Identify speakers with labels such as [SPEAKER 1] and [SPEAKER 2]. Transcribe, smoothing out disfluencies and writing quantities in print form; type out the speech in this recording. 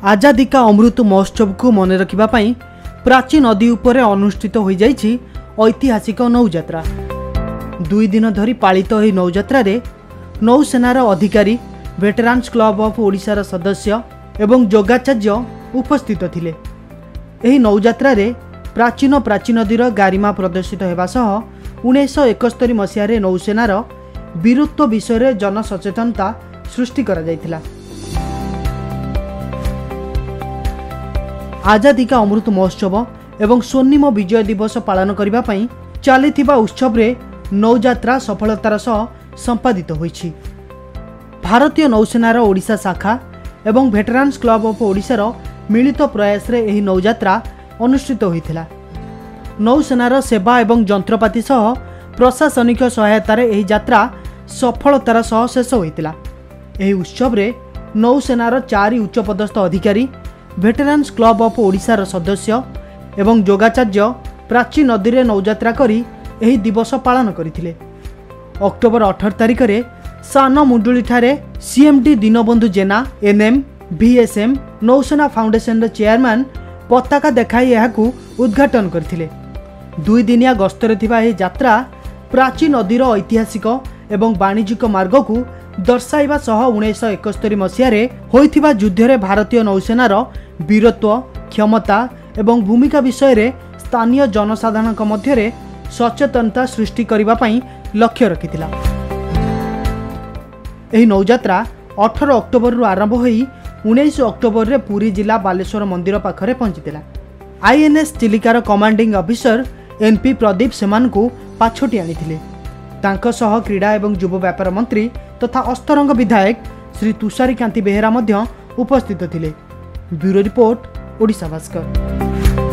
[SPEAKER 1] आजादी का अमृत महोत्सव को मन रखा प्राची नदी उपरे अनुष्ठित हो जाइछि ऐतिहासिक नौयात्रा। 2 दिन धरी पालित एही नौयात्रा रे नौसेनार अधिकारी, वेटरान्स क्लब ऑफ ओडिशार सदस्य एवं जोगाचार्य उपस्थित थिले। एही नौयात्रा रे प्राची नदीर गारिमा प्रदर्शित हेबा सह 1971 मसीह रे नौसेनार वीरत्व विषय जनसचेतनता सृष्टि करा जायथिला। आजादी का अमृत महोत्सव एवं स्वर्णिम विजय दिवस पालन करबा पई चलिथिबा उत्सव रे नौयात्रा सफलतार सह संपादित होईछि। भारतीय नौसेनार ओडिशा शाखा एवं वेटरान्स क्लब ऑफ ओडिशार मिलित प्रयास रे एही नौयात्रा अनुष्ठित होइथिला। नौसेनार सेवा एवं जंत्रपाति सह प्रशासनिक सहायतार एही यात्रा सफलतार सह शेष होइथिला। एही उत्सव रे नौसेनार 4 उच्चपदस्थ अधिकारी, वेटरान्स क्लब ऑफ ओडिशार सदस्य एवं जोगाचार्य प्राची नदी रे नौयात्रा करी एही दिवस पालन करथिले। अक्टोबर 18 तारिख रे सान मुंडुली ठारे CMD Dinabandhu Jena NM BSM नौसेना फाउंडेशन चेयरमैन पताका देखाई एहाकू उद्घाटन करथिले। 2 दिनिया गस्तरे थिबा एही यात्रा प्राची नदीर ऐतिहासिक एवं वाणिज्यिक मार्ग को दर्शाइबा सह 1971 मसीह रे होइथिबा युद्ध रे भारतीय नौसेनार वीरत्व, क्षमता एवं भूमिका विषय रे स्थानीय जनसाधारण मध्य रे सचेतनता सृष्टि करिबा पई लक्ष्य रखिथिला। एही नौयात्रा 18 अक्टोबर रु आरंभ होई 19 अक्टोबर रे पुरी जिला बालेश्वर मंदिर पाखरे पहुंचीथिला। आईएनएस चिलिकार कमांडिंग ऑफिसर एनपी प्रदीप सेमान को पाछोटी आनिथिले। तांको सह क्रीड़ा एवं युव व्यापार मंत्री तथा अस्तरंग विधायक श्री तुषारी कांति बेहेरा मध्य उपस्थित थिले। Bureau report, Odisha Bhaskar.